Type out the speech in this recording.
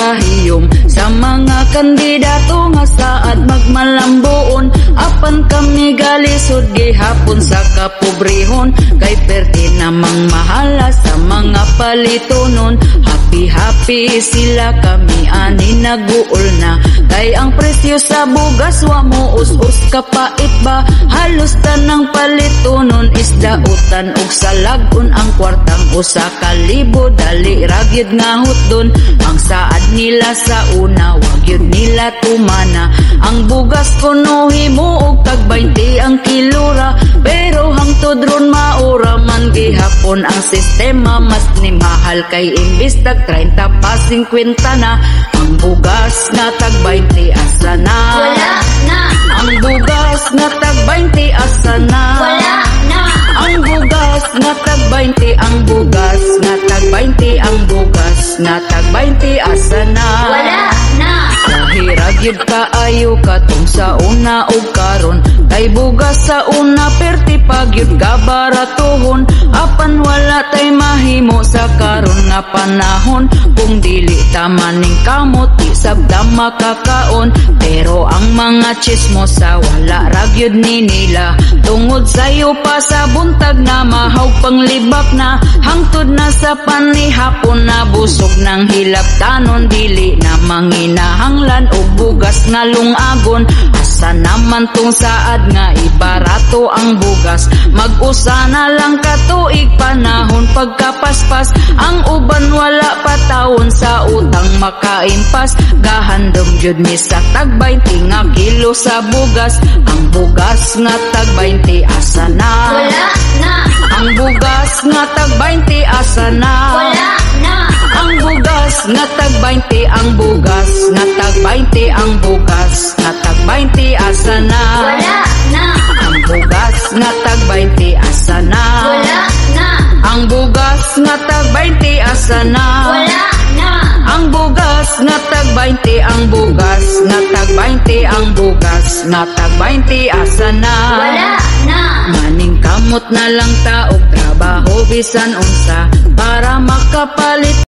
gahiyom sa mga kandidato nga saad magmalambuon. Apan kami galisod gihapon sa kapobrehon, kay perti namang mahala sa mga palitonon. Happy sila kami ani naguol na, kay ang presyo sa bugas wa mo us-us kapait ba. Halos tanang palitonon isdautan ug salagon, ang kwartang usa ka libo dali ragyod nga hutdon. Ang saad nila sa una wag yun nila tumana, ang bugas kuno himo og tag 20 ang kilora, pero hangtod ron maura man gihapon ang sistema. Mas ni mahal kay imbis tag 30 pa 50 na, ang bugas nga tag 20 asa na. Wala na. Ang bugas nga tag 20 asa na. Wala na. Ang bugas nga tag 20, ang bugas nga tag 20, ang bugas nga tag 20 asa na. Wala na. Kahirag yun kaayo katong sa una o karon, kay bugas sa una perti pag yun kabaratuhon. Apan wala tay mahimo sa karon nga panahon, kung dili tamaning kamot di sabda makakaon. Pero ang mga chismosa wala ragyod ni nila, tungod sayo pa sa buntag na mahaw panglibak na. Hangtod na sa panihapon na busog ng hilap tanon, dili na manginahanglan o bugas nga lungagon. Asa naman tong saad nga ibarato ang bugas, mag-usa na lang katuig panahon pagkapaspas. Ang uban wala patawon sa utang makaimpas, gahandom jud mi sa tag 20 nga kilo sa bugas. Ang bugas nga tag 20 asa na. Wala na. Ang bugas nga tag 20 asa na. Wala na. Ang bugas nga tag 20, ang bugas nga tag 20, ang bugas nga tag 20 asa na. Wala na. Ang bugas nga tag 20 asa na. Wala na. Ang bugas nga tag 20 asa na. Wala na. Ang bugas nga tag 20, ang bugas nga tag 20, ang bugas nga tag 20 asa na. Wala na. Maning kamot na lang ta og trabaho bisan unsa para makapalit